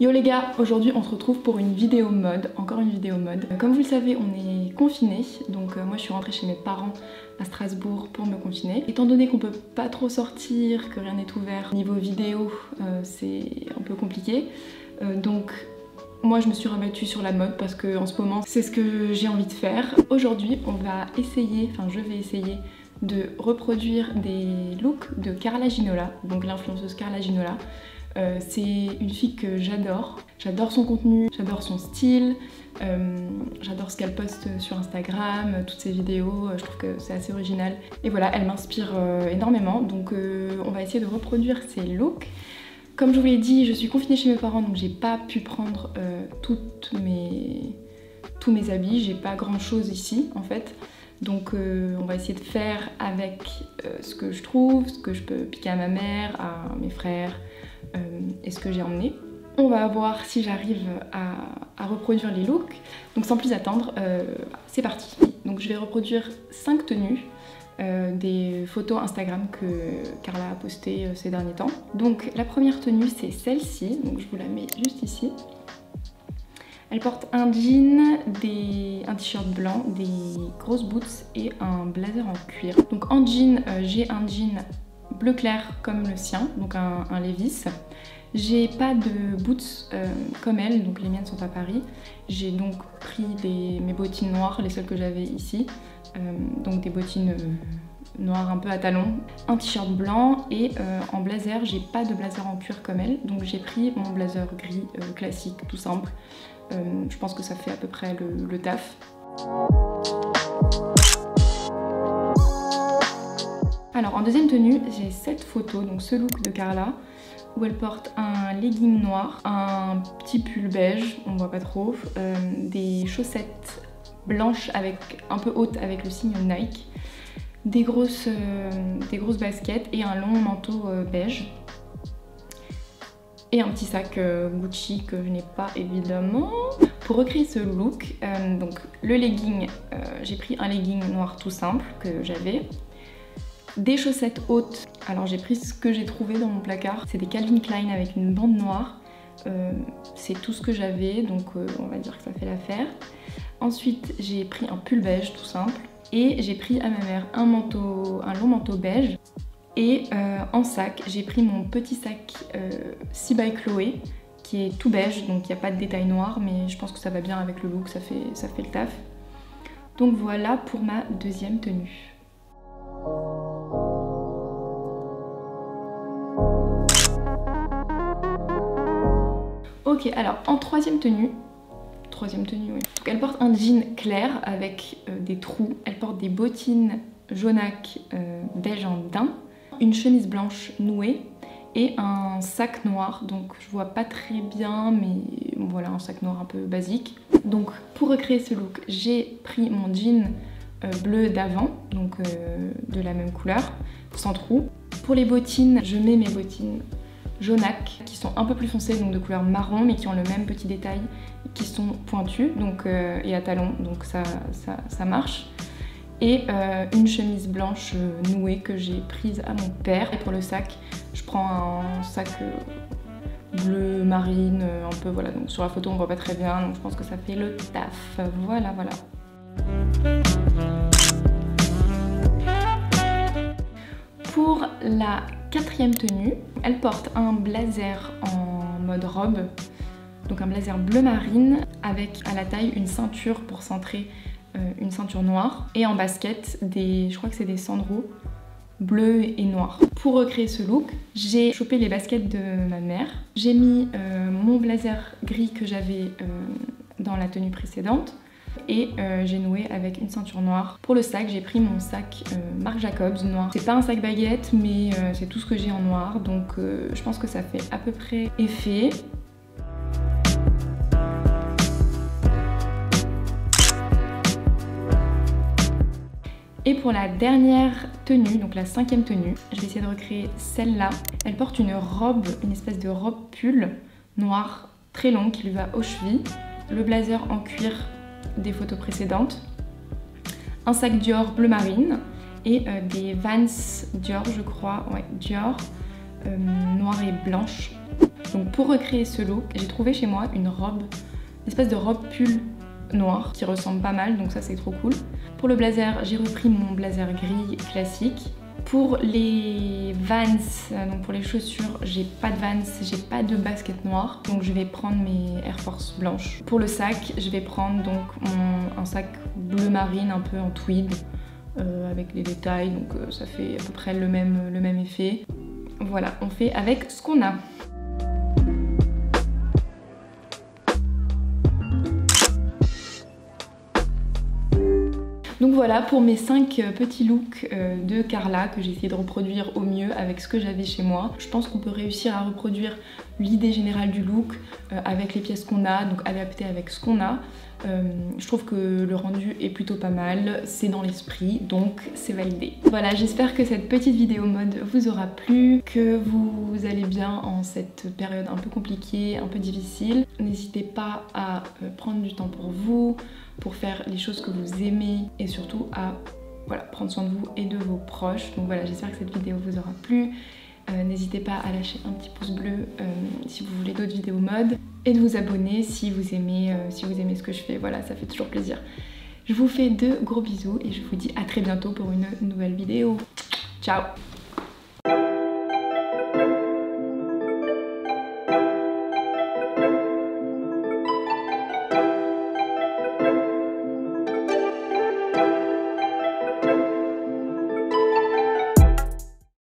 Yo les gars, aujourd'hui on se retrouve pour une vidéo mode, encore une vidéo mode. Comme vous le savez, on est confinés, donc moi je suis rentrée chez mes parents à Strasbourg pour me confiner. Étant donné qu'on peut pas trop sortir, que rien n'est ouvert, niveau vidéo c'est un peu compliqué, donc moi je me suis rabattue sur la mode parce que en ce moment c'est ce que j'ai envie de faire. Aujourd'hui on va essayer, enfin je vais essayer de reproduire des looks de Carla Ginola, donc l'influenceuse Carla Ginola. C'est une fille que j'adore son contenu, j'adore son style, j'adore ce qu'elle poste sur Instagram, toutes ses vidéos, je trouve que c'est assez original. Et voilà, elle m'inspire énormément, donc on va essayer de reproduire ses looks. Comme je vous l'ai dit, je suis confinée chez mes parents, donc j'ai pas pu prendre tous mes habits, j'ai pas grand chose ici en fait. Donc on va essayer de faire avec ce que je trouve, ce que je peux piquer à ma mère, à mes frères et ce que j'ai emmené. On va voir si j'arrive à reproduire les looks. Donc sans plus attendre, c'est parti. Donc je vais reproduire 5 tenues, des photos Instagram que Carla a postées ces derniers temps. Donc la première tenue c'est celle-ci, donc je vous la mets juste ici. Elle porte un jean, un t-shirt blanc, des grosses boots et un blazer en cuir. Donc en jean, j'ai un jean bleu clair comme le sien, donc un Levi's. J'ai pas de boots comme elle, donc les miennes sont à Paris. J'ai donc pris mes bottines noires, les seules que j'avais ici. Donc des bottines noires un peu à talons. Un t-shirt blanc et en blazer, j'ai pas de blazer en cuir comme elle. Donc j'ai pris mon blazer gris classique, tout simple. Je pense que ça fait à peu près le taf. Alors en deuxième tenue, j'ai cette photo, donc ce look de Carla, où elle porte un legging noir, un petit pull beige, on voit pas trop, des chaussettes blanches un peu hautes avec le signe Nike, des grosses baskets et un long manteau beige. Et un petit sac Gucci que je n'ai pas évidemment. Pour recréer ce look, donc le legging, j'ai pris un legging noir tout simple que j'avais. Des chaussettes hautes, alors j'ai pris ce que j'ai trouvé dans mon placard. C'est des Calvin Klein avec une bande noire. C'est tout ce que j'avais, donc on va dire que ça fait l'affaire. Ensuite j'ai pris un pull beige tout simple. Et j'ai pris à ma mère un long manteau beige. Et en sac, j'ai pris mon petit sac Si by Chloé qui est tout beige, donc il n'y a pas de détails noirs, mais je pense que ça va bien avec le look, ça fait le taf. Donc voilà pour ma deuxième tenue. Ok, alors en troisième tenue, oui. Donc elle porte un jean clair avec des trous, elle porte des bottines jaunac beige en daim, une chemise blanche nouée et un sac noir, donc je vois pas très bien, mais voilà, un sac noir un peu basique. Donc pour recréer ce look, j'ai pris mon jean bleu d'avant, donc de la même couleur, sans trous. Pour les bottines, je mets mes bottines jaunac qui sont un peu plus foncées, donc de couleur marron, mais qui ont le même petit détail, qui sont pointues donc, et à talons, donc ça marche. Et une chemise blanche nouée que j'ai prise à mon père. Et pour le sac, je prends un sac bleu marine, un peu, voilà, donc sur la photo on voit pas très bien, donc je pense que ça fait le taf. Voilà. Pour la quatrième tenue, elle porte un blazer en mode robe, donc un blazer bleu marine avec à la taille une ceinture pour centrer, une ceinture noire, et en basket je crois que c'est des sandaux bleus et noirs. Pour recréer ce look, j'ai chopé les baskets de ma mère, j'ai mis mon blazer gris que j'avais dans la tenue précédente et j'ai noué avec une ceinture noire. Pour le sac, j'ai pris mon sac Marc Jacobs noir. C'est pas un sac baguette, mais c'est tout ce que j'ai en noir, donc je pense que ça fait à peu près effet. Et pour la dernière tenue, donc la cinquième tenue, je vais essayer de recréer celle-là. Elle porte une robe, une espèce de robe pull noire très longue qui lui va aux chevilles, le blazer en cuir des photos précédentes, un sac Dior bleu marine et des Vans Dior, je crois, ouais, Dior, noire et blanche. Donc pour recréer ce look, j'ai trouvé chez moi une espèce de robe pull noire qui ressemble pas mal, donc ça c'est trop cool. Pour le blazer, j'ai repris mon blazer gris classique. Pour les Vans, donc pour les chaussures, j'ai pas de Vans, j'ai pas de basket noire, donc je vais prendre mes Air Force blanches. Pour le sac, je vais prendre donc un sac bleu marine un peu en tweed avec les détails, donc ça fait à peu près le même effet. Voilà, on fait avec ce qu'on a. Donc voilà pour mes 5 petits looks de Carla que j'ai essayé de reproduire au mieux avec ce que j'avais chez moi. Je pense qu'on peut réussir à reproduire l'idée générale du look avec les pièces qu'on a, donc adapter avec ce qu'on a. Je trouve que le rendu est plutôt pas mal, c'est dans l'esprit, donc c'est validé. Voilà, j'espère que cette petite vidéo mode vous aura plu, que vous allez bien en cette période un peu compliquée, un peu difficile. N'hésitez pas à prendre du temps pour vous, pour faire les choses que vous aimez et surtout à prendre soin de vous et de vos proches. Donc voilà, j'espère que cette vidéo vous aura plu. N'hésitez pas à lâcher un petit pouce bleu si vous voulez d'autres vidéos mode et de vous abonner si vous aimez ce que je fais. Voilà, ça fait toujours plaisir. Je vous fais de gros bisous et je vous dis à très bientôt pour une nouvelle vidéo. Ciao!